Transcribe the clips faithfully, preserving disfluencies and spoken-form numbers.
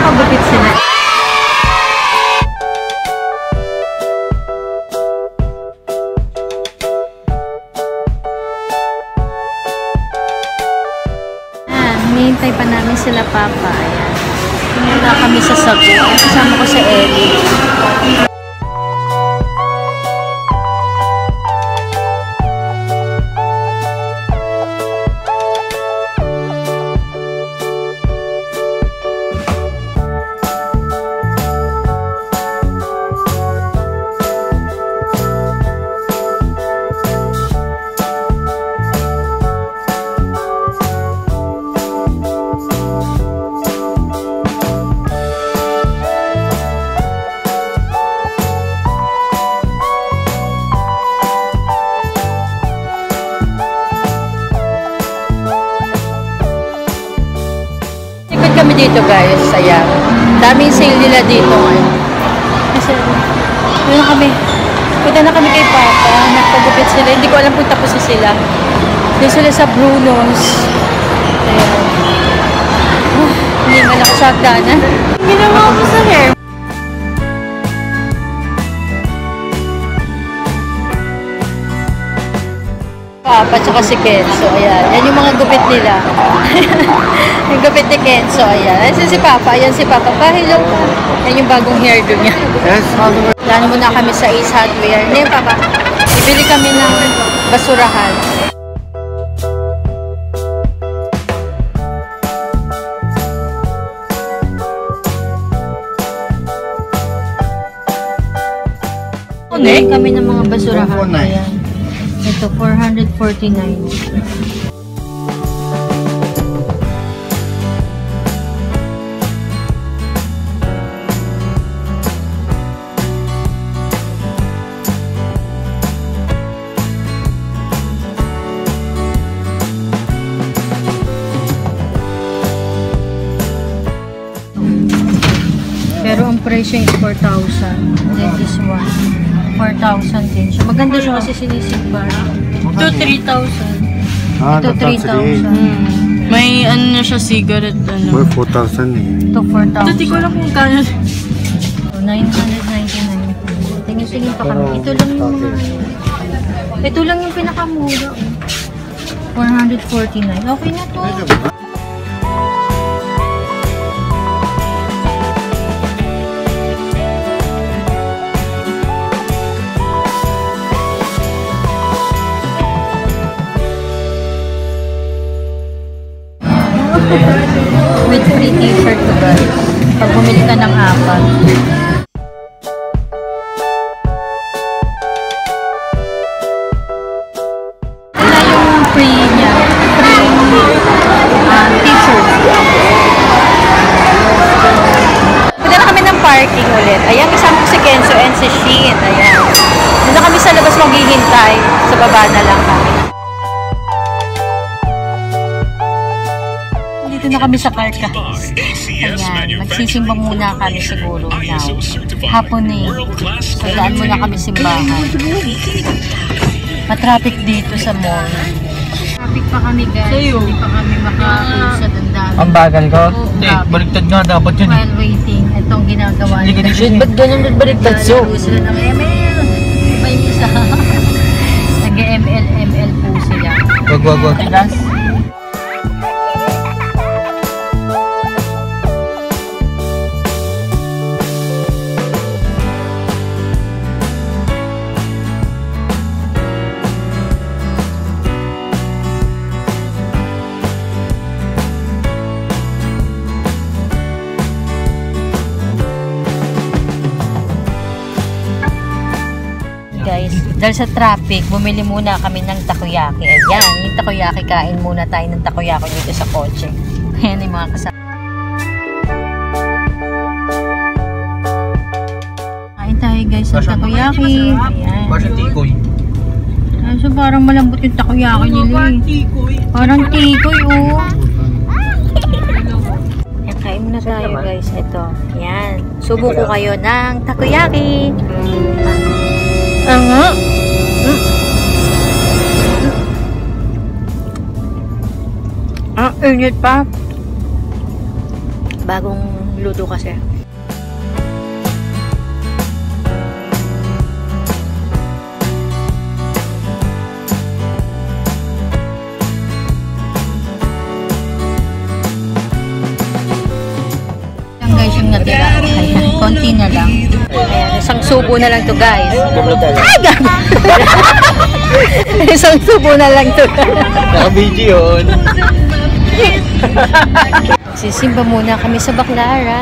magupit sila. Hinihintay pa namin sila papa. Ayan. Pumunta kami sa Cebu. Kasama ko si Ellie. Kami dito guys, ayan. Daming sale nila dito ngayon. Kasi, yun kami. Punta na kami kay Papa. Nagpagupit sila. Hindi ko alam kung tapos na sila. Doon sila sa Bruno's. Ayan. Uh, hindi man ako sa hagdanan. Ginawa ko sa hair. Papa tsaka si Kenzo, ayan. Yan yung mga gupit nila. Yung gupit ni Kenzo, ayan. Ayan si Papa, ayan si Papa. Pa, hello po. Yan yung bagong hairdo niya. Yes. Lalo muna kami sa Ace Hardware. Hindi, Papa. Ibili kami ng basurahan. Ibili kami ng mga basurahan. Ayan. Ito, four hundred forty-nine. Pero ang presyo is four thousand. Then this one. four thousand din siya. Maganda siya kasi sinisigbar. Ito, three thousand. Ah, ito, three thousand. Hmm. May ano na siya, cigarette. Ano. four thousand eh. Ito, four thousand. Ito, di ko alam kung kano. nine hundred ninety-nine. Tingin-tingin pa kami. Ito lang yung mga... Ito lang yung pinakamura. four hundred forty-nine. Okay na to. With free t-shirt to guys. Pag bumili ka ng apat. Wala yung free niya. Free uh, t-shirt. Punta na kami ng parking ulit. Ayan, kasama ko si Kenzo and si Shin. Ayan. Doon na kami sa labas maghihintay. Sa baba na lang kami. Dito na kami sa car guys. Ayan, magsisimba muna kami siguro now. Hapon eh. So, daan muna kami simbahan. Matraffic dito sa mall. Traffic pa kami guys. Hindi pa kami makausad ang dami. Ang bagal ko? Hindi, baliktad nga dapat yun. While waiting, itong ginagawa nila. Ba't ganyan doon baliktad? So? Naglalaro sila ng M L. May misa. Nag-M L M L po sila. Wag, wag, wag. Guys, dahil sa traffic, bumili muna kami ng takoyaki. Ayan, yung takoyaki, kain muna tayo ng takoyaki dito sa kotse. Ayan yung mga kasama. Kain tayo guys ng takoyaki. Ayan. Parang tikoy. Ayan, so parang malambot yung takoyaki nila eh. Parang tikoy, oh. Ayan, kain muna tayo guys. Ito, ayan. Subo ko kayo ng takoyaki. Ano? Mm. Ah, init pa. Bagong Luto kasi. Yan guys, yung natira. Ayan, konti na lang. Ayan, isang subo na lang to guys. Ay, gago! Isang subo na lang to. Naka-video yun. Sisimba muna kami sa Baclara.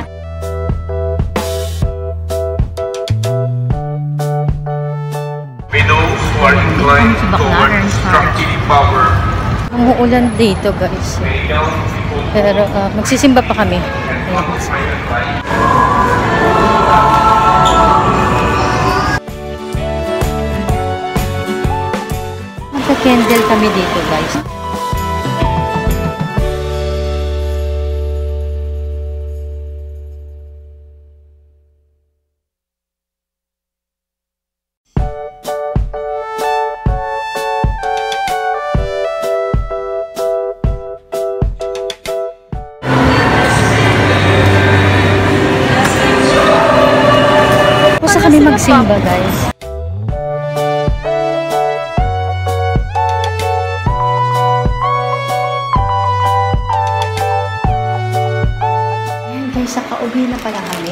Those who are inclined toward destructive power Umuulan dito guys. may young people Pero uh, magsisimba pa kami. Ayan. private life. Magka-candle kami dito guys. Basta kami magsimba guys. Ayan guys, nakauwi na pala kami.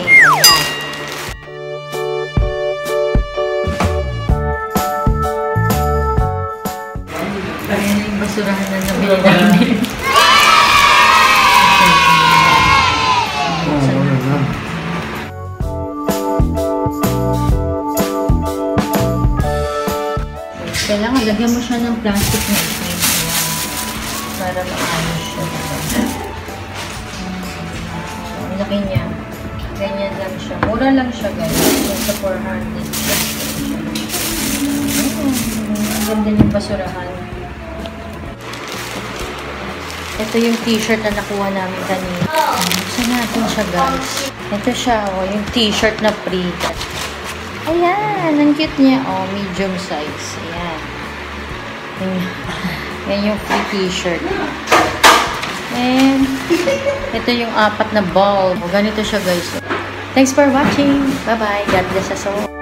Ayan yung basurahan na nabili namin. Kailangan lagyan mo siya ng plastic na itim. Para maayos siya. So, ang laki niya. Ganyan lang siya. Mura lang siya guys. Sa four hundred. Ang ganda yung basurahan. Ito yung t-shirt na nakuha namin kanina. Buksan natin siya guys. Ito siya, oh, yung t-shirt na free. Ayan, ang cute niya. Oh, medium size. Ayan. Yan yung free t-shirt. And, ito yung apat na ball. O, ganito siya guys. Thanks for watching. Bye-bye. God bless us all.